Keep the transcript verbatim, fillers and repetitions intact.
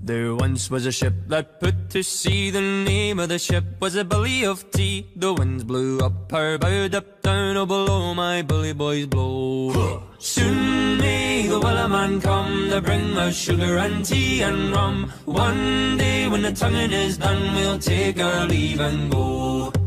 There once was a ship that put to sea. The name of the ship was a Billy of Tea. The winds blew up her bow, up down, oh below my bully boys blow. Soon may the Wellerman come to bring us sugar and tea and rum. One day when the tonguing is done, we'll take our leave and go.